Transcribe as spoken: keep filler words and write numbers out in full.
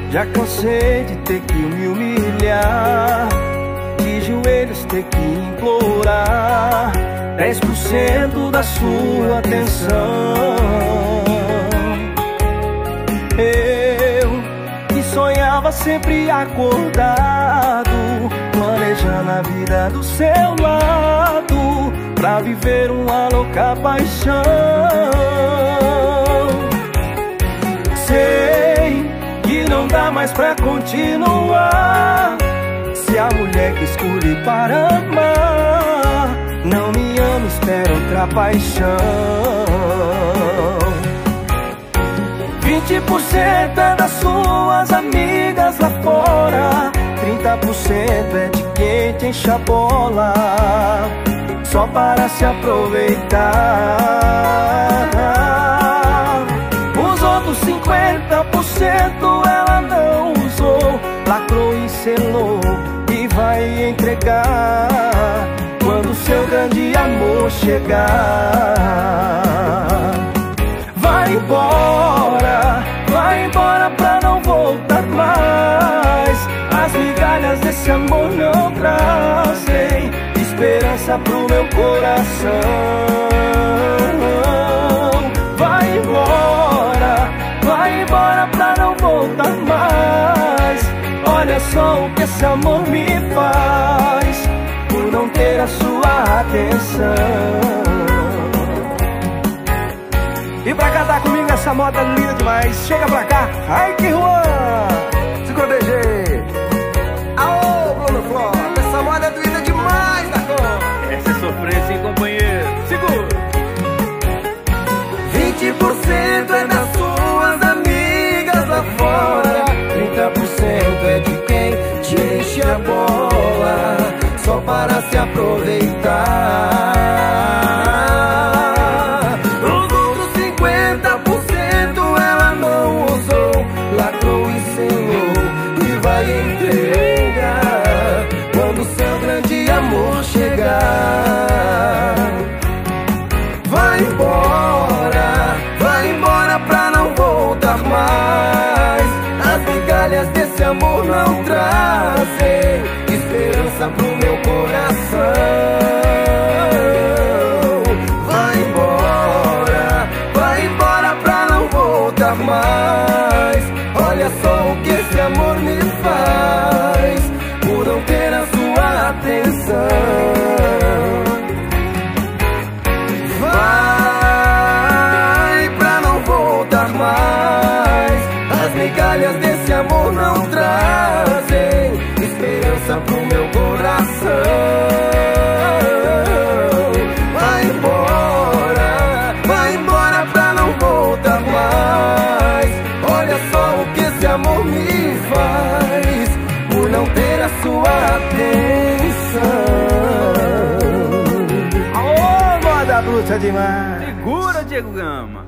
Já cansei de ter que me humilhar, de joelhos ter que implorar dez por cento da sua atenção. Eu que sonhava sempre acordado, planejando a vida do seu lado, pra viver uma louca paixão. Sei que não dá mais pra continuar, se a mulher que escolhi para amar não me ama, espera outra paixão. Vinte por cento é das suas amigas lá fora, trinta por cento é de quem te enche a bola só para se aproveitar. Os outros cinquenta por cento ela não usou, lacrou e selou e vai entregar quando seu grande amor chegar. Vai embora, vai embora pra não voltar mais. As migalhas desse amor não trazem esperança pro meu coração. Vai embora, vai embora pra não voltar mais. Olha só o que esse amor me faz por não ter a sua atenção. E pra cantar comigo essa moda linda demais, chega pra cá, ai que Juan! Segura B G! Aô, Bruno Flota, essa moda é doída demais da cor! Essa é sofrência, hein, companheiro? Segura! vinte por cento é das suas amigas lá fora, trinta por cento é de quem te enche a bola só para se aproveitar. Vai embora, vai embora pra não voltar mais. As migalhas desse amor não trazem esperança pro meu coração. Vai embora, vai embora pra não voltar mais. Olha só o que esse amor me faz por não ter a sua atenção. Migalhas desse amor não trazem esperança pro meu coração. Vai embora, vai embora pra não voltar mais. Olha só o que esse amor me faz por não ter a sua atenção. Aô, moda bruta demais! Segura, Diego Gama!